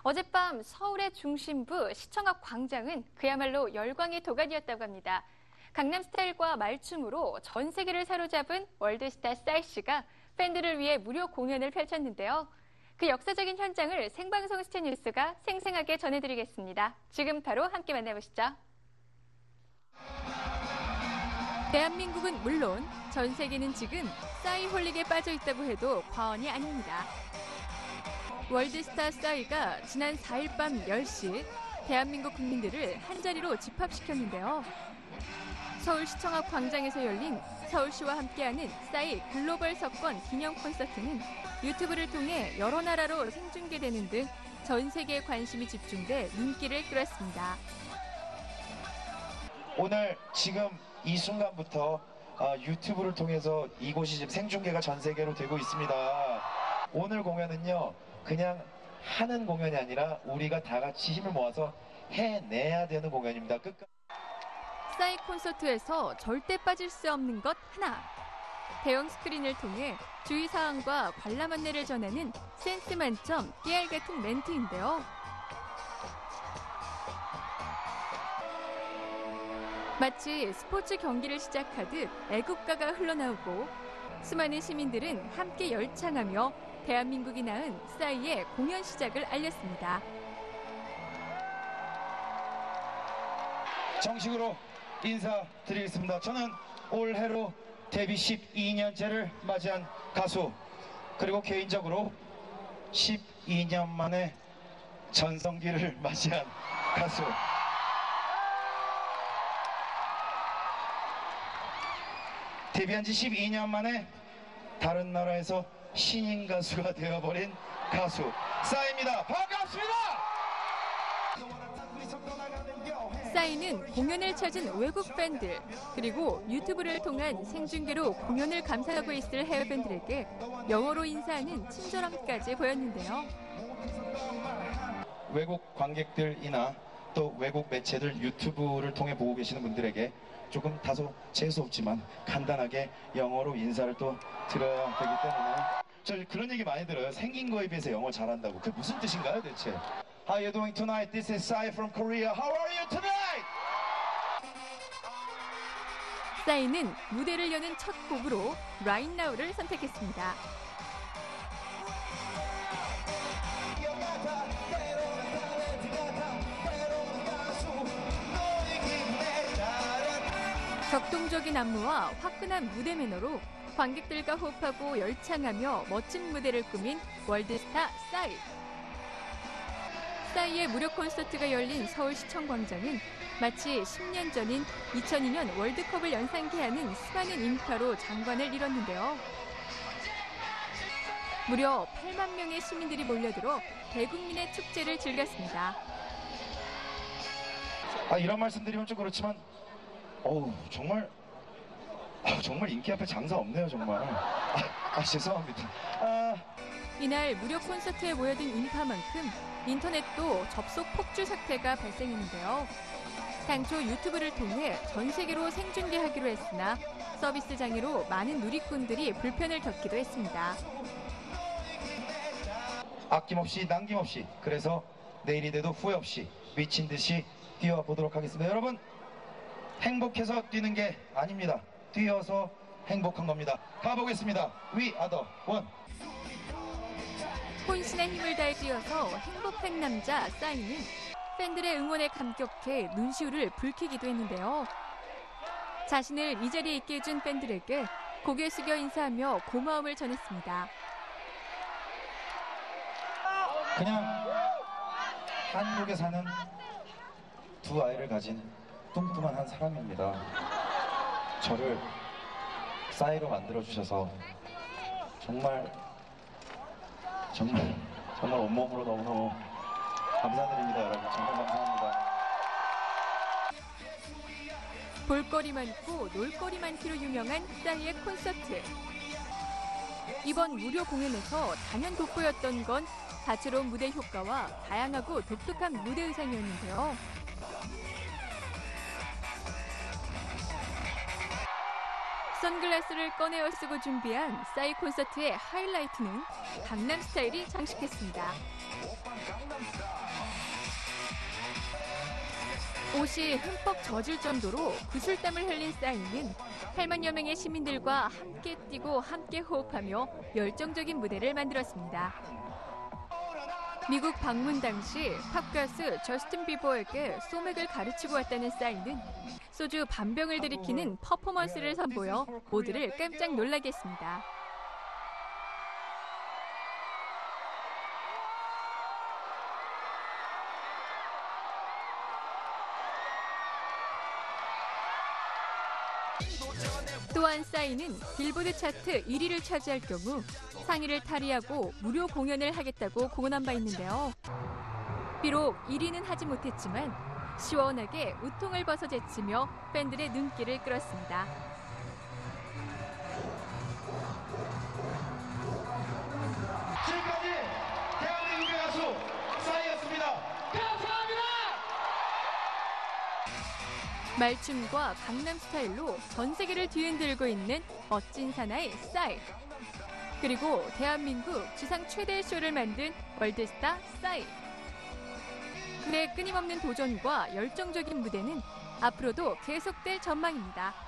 어젯밤 서울의 중심부 시청 앞 광장은 그야말로 열광의 도가니였다고 합니다. 강남스타일과 말춤으로 전 세계를 사로잡은 월드스타 싸이 씨가 팬들을 위해 무료 공연을 펼쳤는데요. 그 역사적인 현장을 생방송 스타뉴스가 생생하게 전해드리겠습니다. 지금 바로 함께 만나보시죠. 대한민국은 물론 전 세계는 지금 싸이 홀릭에 빠져 있다고 해도 과언이 아닙니다. 월드스타 싸이가 지난 4일 밤 10시 대한민국 국민들을 한자리로 집합시켰는데요. 서울시청 앞 광장에서 열린 서울시와 함께하는 싸이 글로벌 석권 기념 콘서트는 유튜브를 통해 여러 나라로 생중계되는 등 전 세계에 관심이 집중돼 눈길을 끌었습니다. 오늘 지금 이 순간부터 유튜브를 통해서 이곳이 지금 생중계가 전 세계로 되고 있습니다. 오늘 공연은요, 그냥 하는 공연이 아니라 우리가 다 같이 힘을 모아서 해내야 되는 공연입니다. 끝까지. 싸이 콘서트에서 절대 빠질 수 없는 것 하나. 대형 스크린을 통해 주의사항과 관람 안내를 전하는 센스 만점 깨알 같은 멘트인데요. 마치 스포츠 경기를 시작하듯 애국가가 흘러나오고 수많은 시민들은 함께 열창하며 대한민국이 낳은 싸이의 공연 시작을 알렸습니다. 정식으로 인사드리겠습니다. 저는 올해로 데뷔 12년째를 맞이한 가수, 그리고 개인적으로 12년 만에 전성기를 맞이한 가수. 데뷔한 지 12년 만에 다른 나라에서 신인 가수가 되어버린 가수 싸이입니다. 반갑습니다. 싸이는 공연을 찾은 외국 팬들, 그리고 유튜브를 통한 생중계로 공연을 감상하고 있을 해외 팬들에게 영어로 인사하는 친절함까지 보였는데요. 외국 관객들이나 또 외국 매체들 유튜브를 통해 보고 계시는 분들에게 조금 다소 재수없지만 간단하게 영어로 인사를 또 드려야 되기 때문에 저 그런 얘기 많이 들어요. 생긴 거에 비해서 영어 잘한다고. 그게 무슨 뜻인가요 대체? How are you doing tonight? This is Sai from Korea. How are you tonight? 싸이는 무대를 여는 첫 곡으로 Right Now를 선택했습니다. 격동적인 안무와 화끈한 무대 매너로 관객들과 호흡하고 열창하며 멋진 무대를 꾸민 월드스타 싸이. 싸이의 무료 콘서트가 열린 서울시청 광장은 마치 10년 전인 2002년 월드컵을 연상케하는 수많은 인파로 장관을 이뤘는데요. 무려 8만 명의 시민들이 몰려들어 대국민의 축제를 즐겼습니다. 이런 말씀드리면 좀 그렇지만 정말 인기 앞에 장사 없네요 정말. 죄송합니다. 이날 무료 콘서트에 모여든 인파만큼 인터넷도 접속 폭주 사태가 발생했는데요. 당초 유튜브를 통해 전 세계로 생중계하기로 했으나 서비스 장애로 많은 누리꾼들이 불편을 겪기도 했습니다. 아낌없이 남김없이, 그래서 내일이 돼도 후회 없이 미친 듯이 뛰어보도록 하겠습니다. 여러분, 행복해서 뛰는 게 아닙니다. 뛰어서 행복한 겁니다. 가보겠습니다. We are the one. 혼신의 힘을 다해 뛰어서 행복한 남자 싸이는 팬들의 응원에 감격해 눈시울을 붉히기도 했는데요. 자신을 이 자리에 있게 해준 팬들에게 고개 숙여 인사하며 고마움을 전했습니다. 그냥 한국에 사는 두 아이를 가진 뚱뚱한 한 사람입니다. 저를 싸이로 만들어주셔서 정말 온몸으로 너무너무 감사드립니다. 여러분, 정말 감사합니다. 볼거리 많고 놀거리 많기로 유명한 싸이의 콘서트. 이번 무료 공연에서 단연 돋보였던 건 다채로운 무대 효과와 다양하고 독특한 무대 의상이었는데요. 선글라스를 꺼내어 쓰고 준비한 싸이 콘서트의 하이라이트는 강남 스타일이 장식했습니다. 옷이 흠뻑 젖을 정도로 구슬땀을 흘린 싸이는 8만여 명의 시민들과 함께 뛰고 함께 호흡하며 열정적인 무대를 만들었습니다. 미국 방문 당시 팝가수 저스틴 비버에게 소맥을 가르치고 왔다는 싸이는 소주 반병을 들이키는 퍼포먼스를 선보여 모두를 깜짝 놀라게 했습니다. 또한 싸이는 빌보드 차트 1위를 차지할 경우 상의를 탈의하고 무료 공연을 하겠다고 공언한 바 있는데요. 비록 1위는 하지 못했지만 시원하게 우통을 벗어 제치며 팬들의 눈길을 끌었습니다. 지금까지 대한민국의 가수 싸이였습니다. 감사합니다. 말춤과 강남 스타일로 전 세계를 뒤흔들고 있는 멋진 사나이 싸이. 그리고 대한민국 지상 최대의 쇼를 만든 월드스타 싸이. 그의 끊임없는 도전과 열정적인 무대는 앞으로도 계속될 전망입니다.